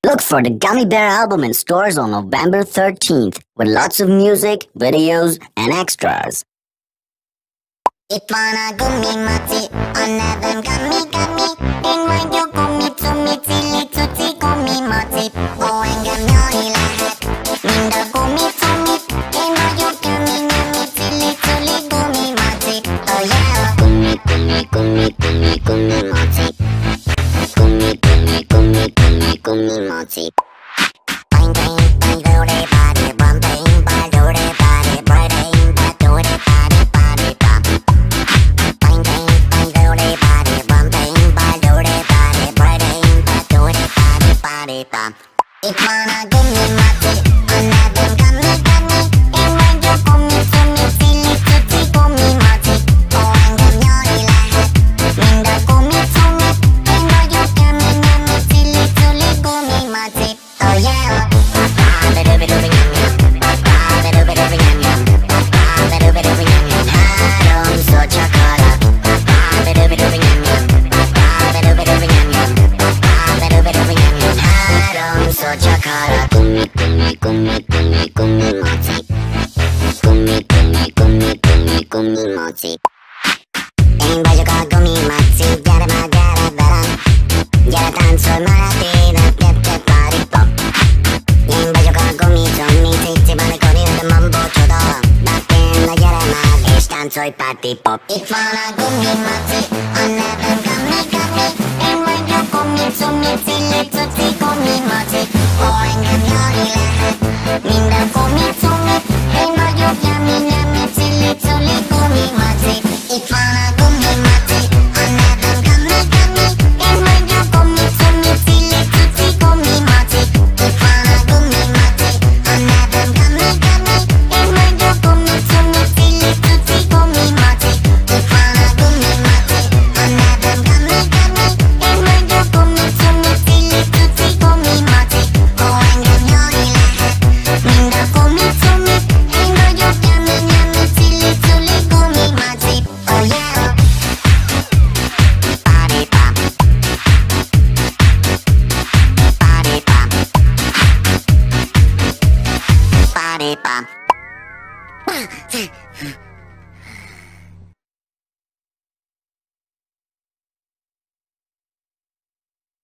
Look for the Gummy Bear album in stores on November 13th with lots of music, videos, and extras. Itwana gummi machi, another gummi, and when you gummi to me, tilly tutti gummi machi, oh and gummi lahat, minda gummi to me, and when you gummi tilly gummi machi, oh yeah, gummi machi, gummi machi. Bang bang bang do de body, bang bang bang do de body, bright bang bang do de body, body bang. Bang bang bang do de body, bang bang bang do de body, bright bang bang do de body, body bang. Itwana gummi machi, another gummi, and when you gummi to me, tilly tutti gummi machi, oh and gummi lahat, minda gummi to me, and when you gummi tilly gummi machi, oh yeah. En bayo ka gummi machi, yara veran, yara tanso maratina, get party pop. En bayo ka gummi to me, titi bane kori de mambo chodo, backen la yara mag, tanso party pop. Itwana gummi machi, another gummi, and when you gummi to me, tilly tutti gummi machi, oh and gummi lahat, minda gummi to me, and when you gummi tilly gummi machi. Itwana gummi machi, another gummi, and when you gummi to me, tilly tutti gummi machi. Itwana gummi machi, another gummi, and when you gummi to me, tilly tutti gummi machi. Itwana gummi machi, another gummi, and when you gummi to me, tilly tutti gummi machi. Oh and gummi lahat, minda gummi to me, and when you gummi tilly gummi machi. Oh yeah. Body pop, body pop, body pop.